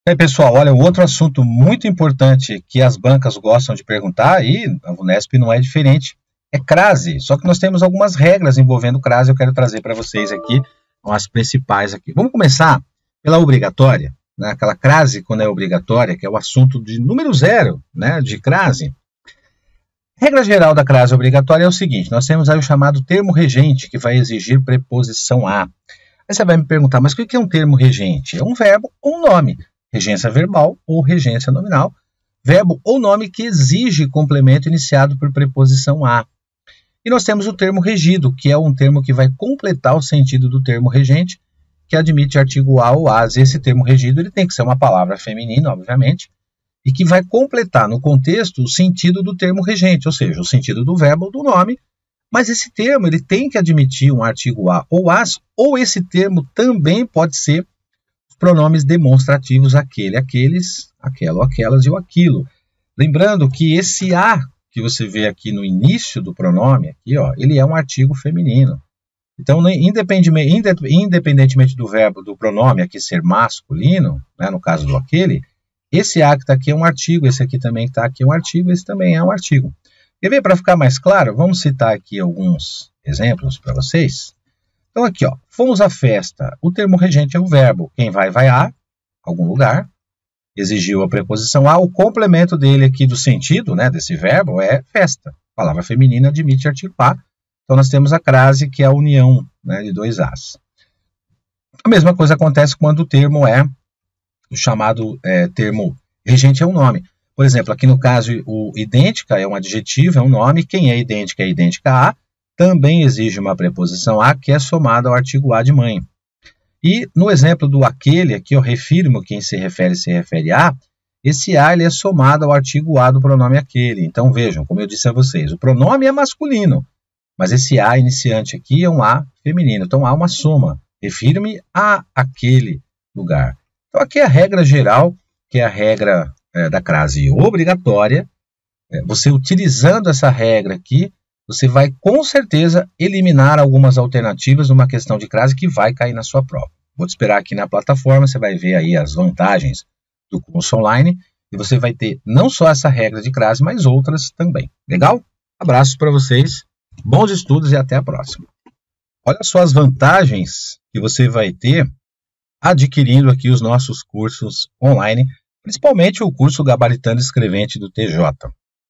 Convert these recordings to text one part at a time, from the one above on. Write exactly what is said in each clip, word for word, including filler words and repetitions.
E aí, pessoal, olha, outro assunto muito importante que as bancas gostam de perguntar, e a Vunesp não é diferente, é crase. Só que nós temos algumas regras envolvendo crase, eu quero trazer para vocês aqui, as principais aqui. Vamos começar pela obrigatória, né? Aquela crase quando é obrigatória, que é o assunto de número zero, né, de crase. Regra geral da crase obrigatória é o seguinte, nós temos aí o chamado termo regente, que vai exigir preposição a. Aí você vai me perguntar, mas o que é um termo regente? É um verbo ou um nome. Regência verbal ou regência nominal, verbo ou nome que exige complemento iniciado por preposição a. E nós temos o termo regido, que é um termo que vai completar o sentido do termo regente, que admite artigo a ou as. Esse termo regido ele tem que ser uma palavra feminina, obviamente, e que vai completar no contexto o sentido do termo regente, ou seja, o sentido do verbo ou do nome, mas esse termo ele tem que admitir um artigo a ou as, ou esse termo também pode ser pronomes demonstrativos aquele, aqueles, aquela ou aquelas e o aquilo. Lembrando que esse a que você vê aqui no início do pronome, aqui, ó, ele é um artigo feminino. Então, independentemente, independentemente do verbo, do pronome aqui ser masculino, né, no caso do aquele, esse a que está aqui é um artigo, esse aqui também está aqui é um artigo, esse também é um artigo. Quer ver, para ficar mais claro, vamos citar aqui alguns exemplos para vocês. Então aqui, ó, fomos à festa. O termo regente é o verbo. Quem vai, vai a algum lugar. Exigiu a preposição a. O complemento dele aqui do sentido, né, desse verbo é festa. Palavra feminina admite artigo a. Então nós temos a crase, que é a união, né, de dois as. A mesma coisa acontece quando o termo é o chamado é, termo regente é um nome. Por exemplo, aqui no caso o idêntica é um adjetivo, é um nome. Quem é idêntica é idêntica a. Também exige uma preposição a, que é somada ao artigo a de mãe. E no exemplo do aquele, aqui eu refiro-me, quem se refere se refere a, esse a ele é somado ao artigo a do pronome aquele. Então vejam, como eu disse a vocês, o pronome é masculino, mas esse a iniciante aqui é um a feminino. Então há uma soma, refiro-me a aquele lugar. Então aqui é a regra geral, que é a regra é, da crase obrigatória. É, você utilizando essa regra aqui, você vai com certeza eliminar algumas alternativas numa questão de crase que vai cair na sua prova. Vou te esperar aqui na plataforma, você vai ver aí as vantagens do curso online e você vai ter não só essa regra de crase, mas outras também. Legal? Abraços para vocês, bons estudos e até a próxima. Olha só as vantagens que você vai ter adquirindo aqui os nossos cursos online, principalmente o curso Gabaritando Escrevente do T J.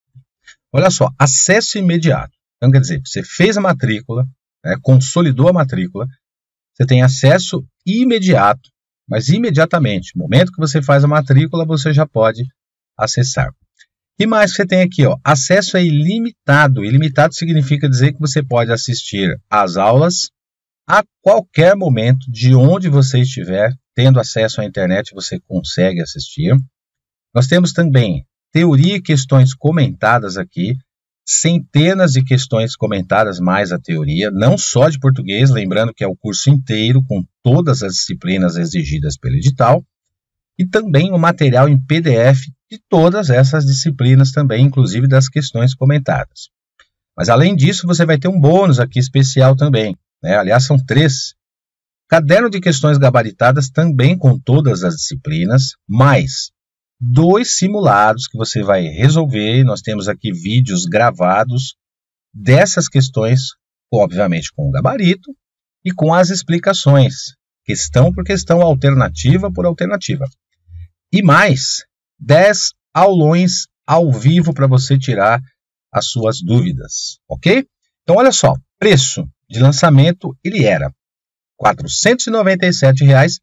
Olha só, acesso imediato. Então, quer dizer, você fez a matrícula, né, consolidou a matrícula, você tem acesso imediato, mas imediatamente, no momento que você faz a matrícula, você já pode acessar. E mais que você tem aqui, ó, acesso é ilimitado. Ilimitado significa dizer que você pode assistir às aulas a qualquer momento, de onde você estiver, tendo acesso à internet, você consegue assistir. Nós temos também teoria e questões comentadas aqui, centenas de questões comentadas mais a teoria, não só de português, lembrando que é o curso inteiro com todas as disciplinas exigidas pelo edital, e também o material em P D F de todas essas disciplinas também, inclusive das questões comentadas. Mas além disso, você vai ter um bônus aqui especial também, né? Aliás, são três. Caderno de questões gabaritadas também com todas as disciplinas, mais dois simulados que você vai resolver. Nós temos aqui vídeos gravados dessas questões, obviamente com o gabarito e com as explicações, questão por questão, alternativa por alternativa. E mais dez aulões ao vivo para você tirar as suas dúvidas, ok? Então olha só, preço de lançamento ele era quatrocentos e noventa e sete reais,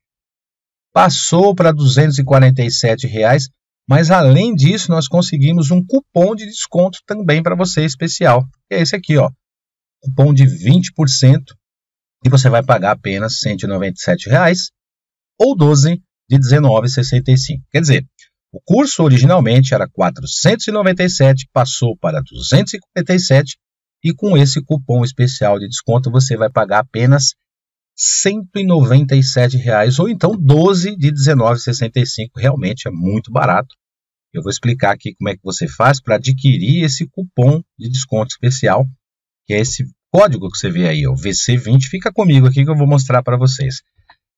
passou para duzentos e quarenta e sete reais, mas além disso nós conseguimos um cupom de desconto também para você especial, que é esse aqui, ó, cupom de vinte por cento, e você vai pagar apenas cento e noventa e sete reais ou doze de dezenove reais e sessenta e cinco centavos. Quer dizer, o curso originalmente era quatrocentos e noventa e sete reais, passou para duzentos e quarenta e sete reais, e com esse cupom especial de desconto você vai pagar apenas cento e noventa e sete reais, ou então doze de dezenove reais e sessenta e cinco centavos. Realmente é muito barato. Eu vou explicar aqui como é que você faz para adquirir esse cupom de desconto especial, que é esse código que você vê aí, o V C vinte. Fica comigo aqui que eu vou mostrar para vocês.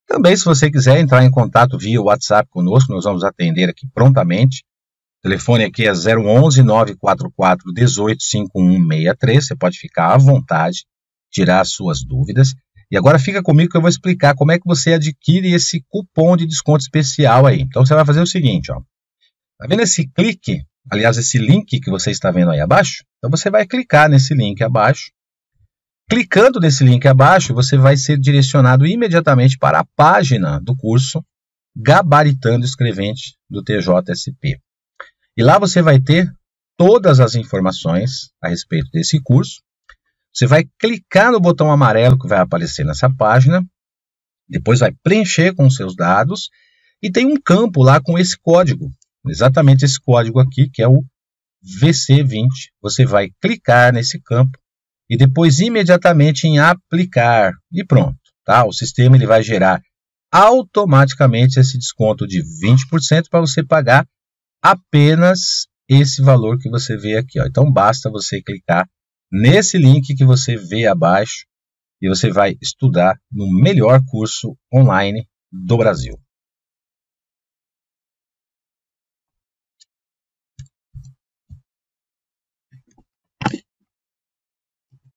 Também, se você quiser entrar em contato via WhatsApp conosco, nós vamos atender aqui prontamente. O telefone aqui é zero onze, nove quatro quatro, um oito, cinco um seis três. Você pode ficar à vontade, tirar as suas dúvidas. E agora fica comigo que eu vou explicar como é que você adquire esse cupom de desconto especial aí. Então você vai fazer o seguinte, ó. Tá vendo esse clique? Aliás, esse link que você está vendo aí abaixo? Então você vai clicar nesse link abaixo. Clicando nesse link abaixo, você vai ser direcionado imediatamente para a página do curso Gabaritando Escrevente do T J S P. E lá você vai ter todas as informações a respeito desse curso. Você vai clicar no botão amarelo que vai aparecer nessa página, depois vai preencher com os seus dados e tem um campo lá com esse código, exatamente esse código aqui, que é o V C vinte. Você vai clicar nesse campo e depois imediatamente em aplicar e pronto, tá? O sistema ele vai gerar automaticamente esse desconto de vinte por cento para você pagar apenas esse valor que você vê aqui, ó. Então basta você clicar nesse link que você vê abaixo e você vai estudar no melhor curso online do Brasil.